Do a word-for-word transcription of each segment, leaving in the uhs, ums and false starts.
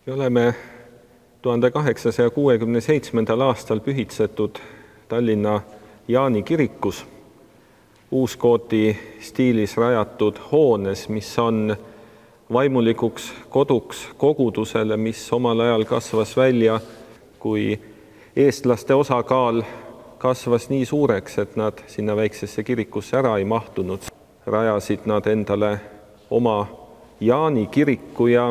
Me oleme tuhande kaheksasaja kuuekümne seitsmendal aastal pühitsetud Tallinna Jaani kirikus, uuskooti stiilis rajatud hoones, mis on vaimulikuks koduks kogudusele, mis omal ajal kasvas välja, kui eestlaste osakaal kasvas nii suureks, et nad sinna väiksesse kirikusse ära ei mahtunud. Rajasid nad endale oma Jaani kiriku ja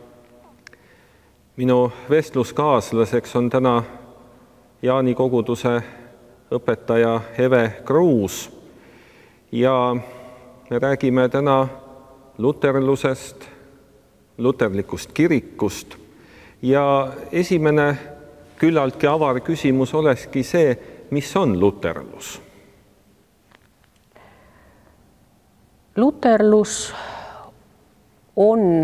minu vestluskaaslaseks on täna Jaani koguduse õpetaja Eve Kruus ja me räägime täna luterlusest, luterlikust kirikust ja esimene küllaltki avar küsimus olekski see, mis on luterlus? Luterlus on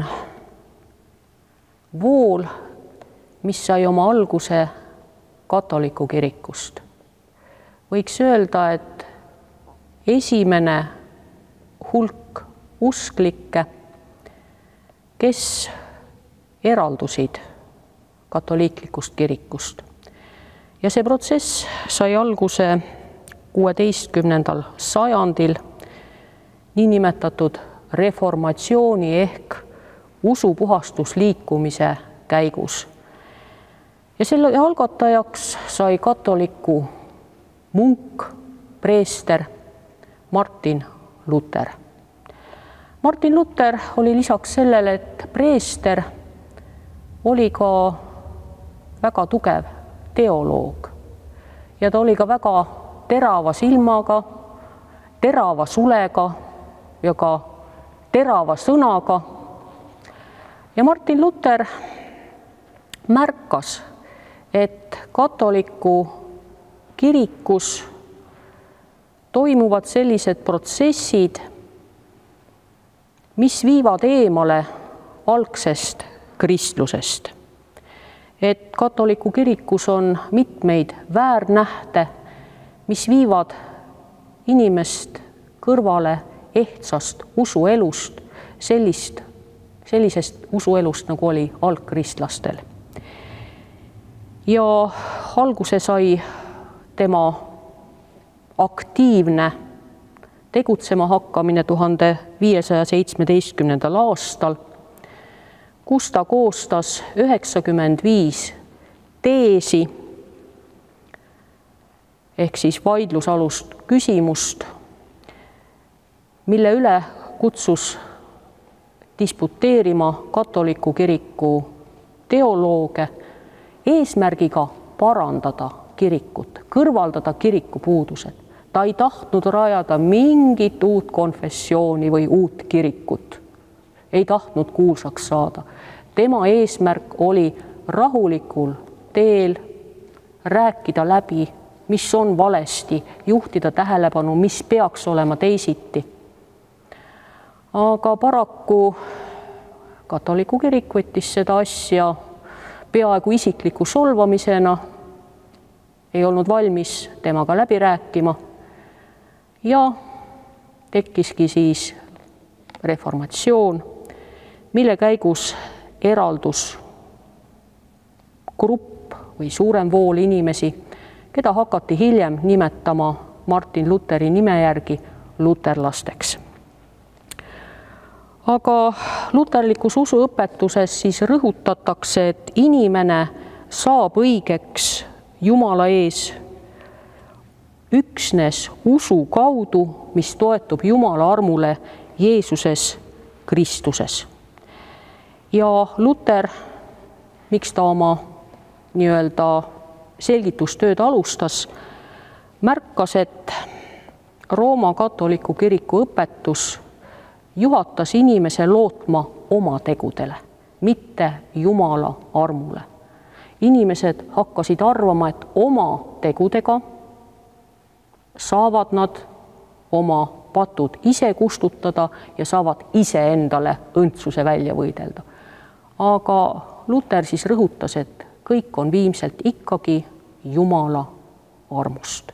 vool, mis sai oma alguse katoliku kirikust. Võiks öelda, et esimene hulk usklikke, kes eraldusid katoliiklikust kirikust. Ja see protsess sai alguse kuueteistkümnendal sajandil niinimetatud reformatsiooni ehk usupuhastusliikumise käigus. Ja selle algatajaks sai katoliku munk, preester Martin Luther. Martin Luther oli lisaks sellele, et preester, oli ka väga tugev teoloog ja ta oli ka väga terava silmaga, terava sulega ja ka terava sõnaga. Ja Martin Luther märkas, et katoliku kirikus toimuvad sellised protsessid, mis viivad eemale algsest kristlusest. Et katoliku kirikus on mitmeid väärnähte, mis viivad inimest kõrvale ehtsast usuelust, sellist, sellisest usuelust, nagu oli algkristlastel. Ja alguse sai tema aktiivne tegutsema hakkamine tuhande viiesaja seitsmeteistkümnendal aastal, kus ta koostas üheksakümmend viis teesi ehk siis vaidlusalust küsimust, mille üle kutsus disputeerima katoliku kiriku teolooge eesmärgiga parandada kirikut, kõrvaldada kiriku puudused. Ta ei tahtnud rajada mingit uut konfessiooni või uut kirikut. Ei tahtnud kuulsaks saada. Tema eesmärk oli rahulikul teel rääkida läbi, mis on valesti, juhtida tähelepanu, mis peaks olema teisiti. Aga paraku katoliku kirik võttis seda asja peaaegu isikliku solvamisena, ei olnud valmis temaga läbi rääkima ja tekkiski siis reformatsioon, mille käigus eraldus grupp või suurem vool inimesi, keda hakati hiljem nimetama Martin Lutheri nime järgi luterlasteks. Aga luterlikus usuõpetuses siis rõhutatakse, et inimene saab õigeks Jumala ees üksnes usu kaudu, mis toetub Jumala armule Jeesuses Kristuses. Ja Luther, miks ta oma nii-öelda selgitustööd alustas, märkas, et Rooma katoliku kiriku õpetus juhatas inimese lootma oma tegudele, mitte Jumala armule. Inimesed hakkasid arvama, et oma tegudega saavad nad oma patud ise kustutada ja saavad ise endale õndsuse välja võidelda. Aga Luther siis rõhutas, et kõik on viimselt ikkagi Jumala armust.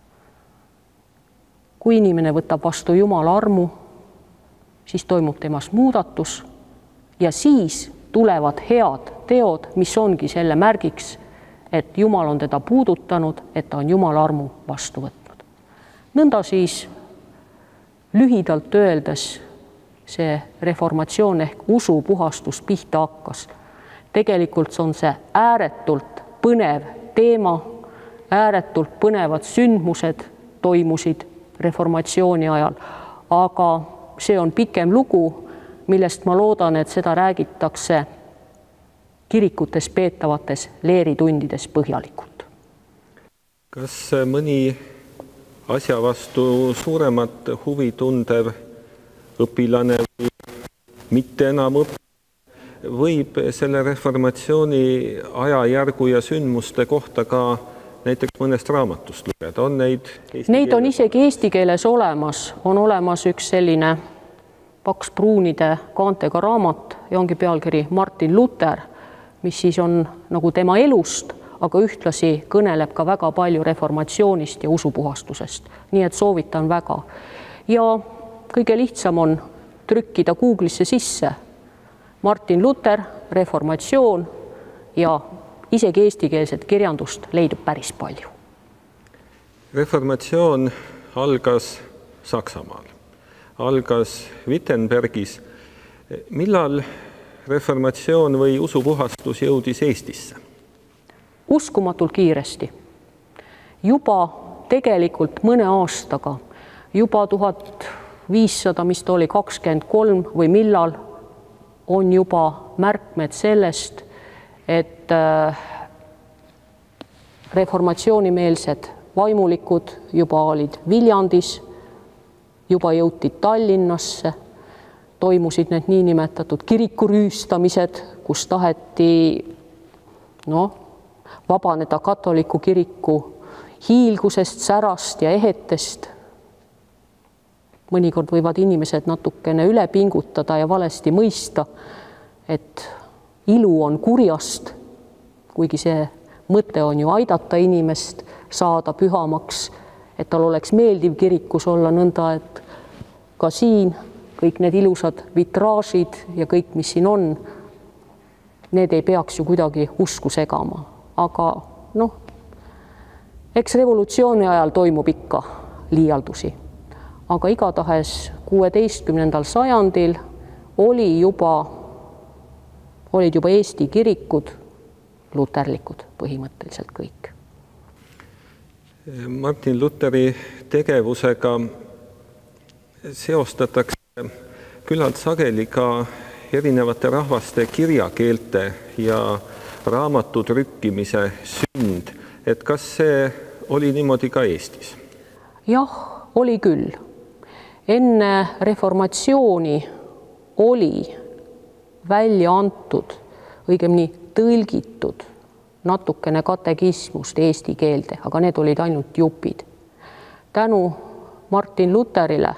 Kui inimene võtab vastu Jumala armu, siis toimub temas muudatus ja siis tulevad head teod, mis ongi selle märgiks, et Jumal on teda puudutanud, et ta on Jumala armu vastu võtnud. Nõnda siis lühidalt öeldes see reformatsioon ehk usupuhastus pihta hakkas. Tegelikult on see ääretult põnev teema, ääretult põnevad sündmused toimusid reformatsiooni ajal, aga see on pikem lugu, millest ma loodan, et seda räägitakse kirikutes peetavates leeritundides põhjalikult. Kas mõni asja vastu suuremat huvi tundev õpilane või mitte enam õpilane võib selle reformatsiooni ajajärgu ja sündmuste kohta ka näiteks mõnest raamatust lugeda? On neid neid on isegi eesti keeles olemas. On olemas üks selline paks pruunide kaantega raamat ja ongi pealkiri Martin Luther, mis siis on nagu tema elust, aga ühtlasi kõneleb ka väga palju reformatsioonist ja usupuhastusest. Nii et soovitan väga. Ja kõige lihtsam on trükkida Google'isse sisse Martin Luther, reformatsioon ja isegi eestikeelset kirjandust leidub päris palju. Reformatsioon algas Saksamaal, algas Wittenbergis. Millal reformatsioon või usupuhastus jõudis Eestisse? Uskumatult kiiresti. Juba tegelikult mõne aastaga, juba tuhat viissada, mis ta oli, kakskümmend kolm või millal on juba märkmed sellest, et reformatsioonimeelsed vaimulikud juba olid Viljandis, juba jõuti Tallinnasse, toimusid need niinimetatud kirikurüüstamised, kus taheti no, vabaneda katoliku kiriku hiilgusest, särast ja ehetest. Mõnikord võivad inimesed natukene üle pingutada ja valesti mõista, et ilu on kurjast, kuigi see mõte on ju aidata inimest saada pühamaks, et tal oleks meeldiv kirikus olla nõnda, et ka siin kõik need ilusad vitraažid ja kõik, mis siin on, need ei peaks ju kuidagi usku segama. Aga noh, eks revolutsiooni ajal toimub ikka liialdusi. Aga igatahes kuueteistkümnendal sajandil oli juba, olid juba Eesti kirikud luterlikud põhimõtteliselt kõik. Martin Lutheri tegevusega seostatakse küllalt sageli ka erinevate rahvaste kirjakeelte ja raamatu trükkimise sünd. Et kas see oli niimoodi ka Eestis? Jah, oli küll. Enne reformatsiooni oli välja antud, õigemini tõlgitud natukene katekismust eesti keelde, aga need olid ainult jupid. Tänu Martin Lutherile,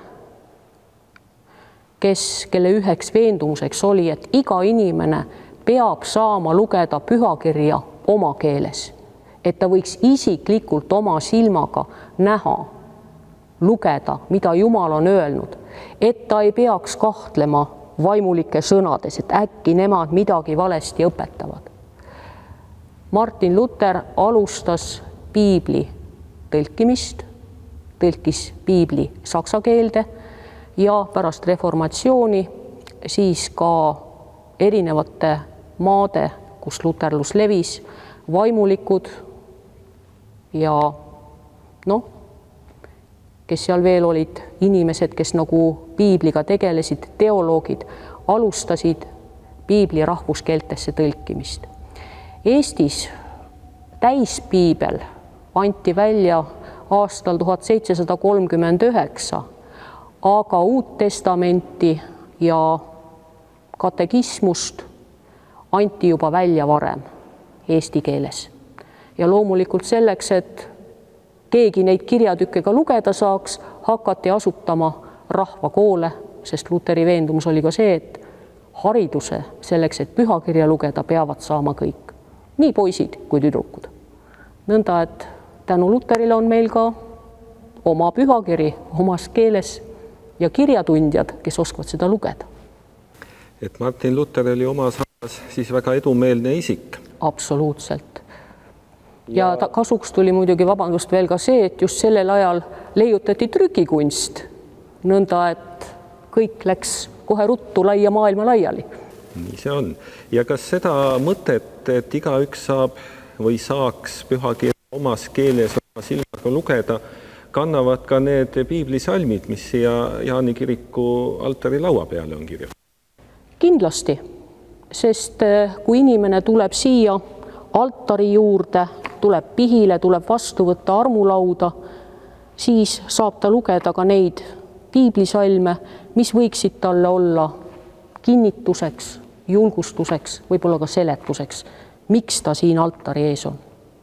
kes, kelle üheks veendumuseks oli, et iga inimene peab saama lugeda pühakirja oma keeles, et ta võiks isiklikult oma silmaga näha, lugeda, mida Jumal on öelnud, et ta ei peaks kahtlema vaimulike sõnades, et äkki nemad midagi valesti õpetavad. Martin Luther alustas piibli tõlkimist, tõlkis piibli saksa keelde ja pärast reformatsiooni siis ka erinevate maade, kus luterlus levis, vaimulikud ja noh, kes seal veel olid inimesed, kes nagu piibliga tegelesid, teoloogid, alustasid piibli rahvuskeeltesse tõlkimist. Eestis täispiibel anti välja aastal tuhat seitsesada kolmkümmend üheksa, aga Uut Testamenti ja katekismust anti juba välja varem eesti keeles. Ja loomulikult selleks, et keegi neid kirjatükkega lugeda saaks, hakati asutama rahvakoole, sest Lutheri veendumus oli ka see, et hariduse selleks, et pühakirja lugeda, peavad saama kõik, nii poisid kui tüdrukud. Nõnda, et tänu Lutherile on meil ka oma pühakiri omas keeles ja kirjatundjad, kes oskavad seda lugeda. Et Martin Luther oli omas siis väga edumeelne isik. Absoluutselt. Ja ta kasuks tuli muidugi, vabandust, veel ka see, et just sellel ajal leiutati trükikunst, nõnda, et kõik läks kohe ruttu laia maailma laiali. Nii see on. Ja kas seda mõtet, et igaüks saab või saaks pühakeele omas keeles oma silmaga lugeda, kannavad ka need piiblisalmid, mis siia Jaani kiriku altari laua peale on kirjutatud? Kindlasti, sest kui inimene tuleb siia altari juurde, tuleb pihile, tuleb vastu võtta armulauda, siis saab ta lugeda ka neid piiblisalme, mis võiksid talle olla kinnituseks, julgustuseks, võib-olla ka seletuseks, miks ta siin altari ees on.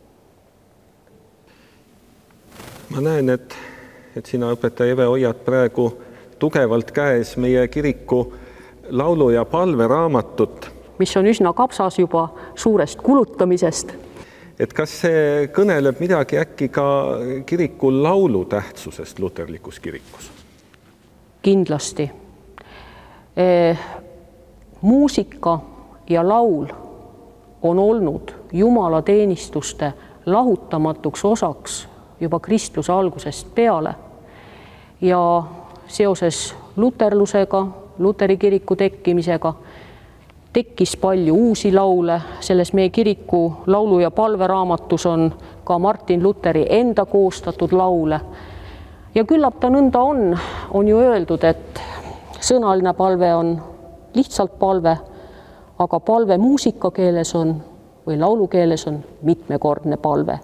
Ma näen, et, et sina, õpetaja Eve, hoiad praegu tugevalt käes meie kiriku laulu- ja palveraamatut, mis on üsna kapsas juba suurest kulutamisest. Et kas see kõneleb midagi äkki ka kiriku laulu tähtsusest luterlikus kirikus? Kindlasti. E, muusika ja laul on olnud jumalateenistuste lahutamatuks osaks juba kristluse algusest peale ja seoses luterlusega, Luteri kiriku tekkimisega tekkis palju uusi laule. Selles meie kiriku laulu- ja palveraamatus on ka Martin Luteri enda koostatud laule. Ja küllap ta nõnda on, on ju öeldud, et sõnaline palve on lihtsalt palve, aga palve muusikakeeles on või laulukeeles on mitmekordne palve.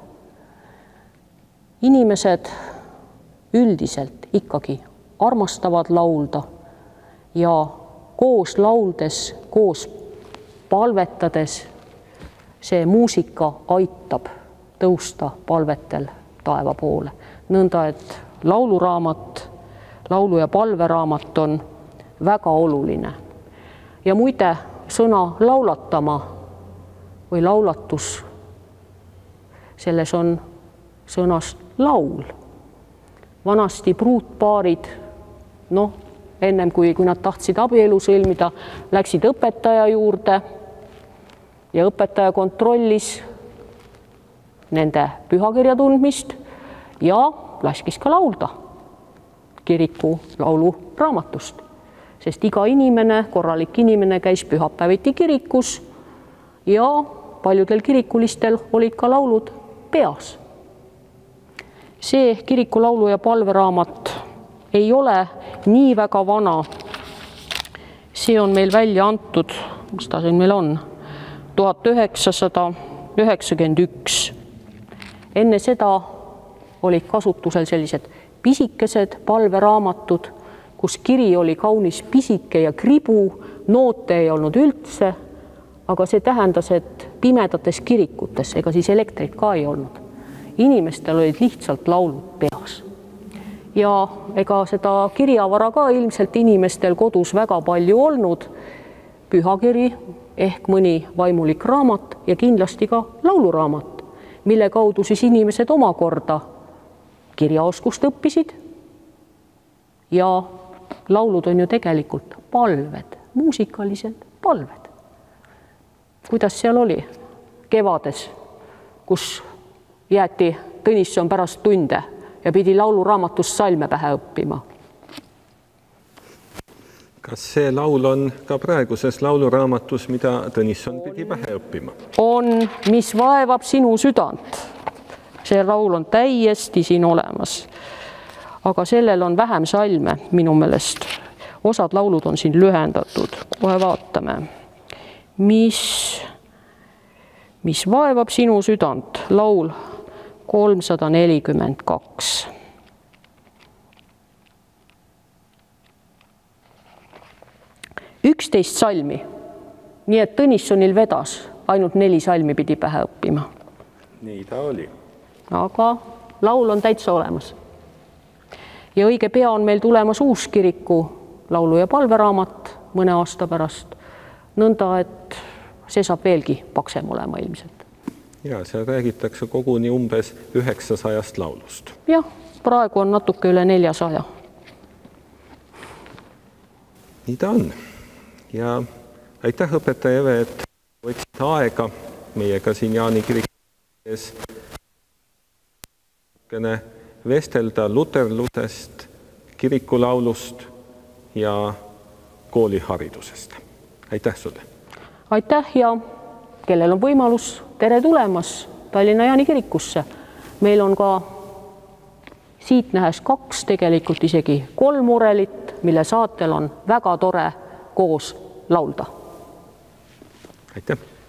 Inimesed üldiselt ikkagi armastavad laulda ja koos lauldes, koos palvetades see muusika aitab tõusta palvetel taeva poole. Nõnda, et lauluraamat, laulu- ja palveraamat on väga oluline. Ja muide, sõna laulatama või laulatus, selles on sõnast laul. Vanasti pruutpaarid, noh, ennem kui, kui nad tahtsid abielu sõlmida, läksid õpetaja juurde ja õpetaja kontrollis nende pühakirja tundmist ja laskis ka laulda kiriku lauluraamatust. Sest iga inimene, korralik inimene käis pühapäeviti kirikus ja paljudel kirikulistel olid ka laulud peas. See kiriku laulu- ja palveraamat ei ole nii väga vana. See on meil välja antud, mis ta siin meil on, tuhat üheksasada üheksakümmend üks. Enne seda olid kasutusel sellised pisikesed palveraamatud, kus kiri oli kaunis pisike ja kribu, noote ei olnud üldse, aga see tähendas, et pimedates kirikutes, ega siis elektrit ka ei olnud. Inimestel olid lihtsalt laulud peas. Ja ega seda kirjavara ka ilmselt inimestel kodus väga palju olnud, pühakiri ehk mõni vaimulik raamat ja kindlasti ka lauluraamat, mille kaudu siis inimesed omakorda kirjaoskust õppisid. Ja laulud on ju tegelikult palved, muusikalised palved. Kuidas seal oli kevades, kus jäeti Tõnisson pärast tunde ja pidi lauluraamatust salme pähe õppima? Kas see laul on ka praeguses lauluraamatus, mida Tõnisson pidi pähe õppima? On, mis vaevab sinu südant. See laul on täiesti siin olemas. Aga sellel on vähem salme minu meelest. Osad laulud on siin lühendatud. Kohe vaatame. Mis, mis vaevab sinu südant? Laul kolmsada nelikümmend kaks. üksteist salmi. Nii et Tõnissonil vedas, ainult neli salmi pidi pähe õppima. Nii ta oli. Aga laul on täitsa olemas. Ja õige pea on meil tulemas uus kiriku laulu- ja palveraamat mõne aasta pärast. Nõnda, et see saab veelgi paksem olema ilmselt. Ja, seal räägitakse koguni umbes üheksasajast laulust. Jah, praegu on natuke üle neljasaja. Nii ta on. Ja aitäh, õpetaja Eve, et võtsid aega meiega siin Jaani kirikus vestelda luterlusest, kirikulaulust ja kooliharidusest. Aitäh sulle! Aitäh ja kellel on võimalus, tere tulemas Tallinna Jaani kirikusse. Meil on ka siit nähes kaks, tegelikult isegi kolm orelit, mille saatel on väga tore koos laulda. Aitäh!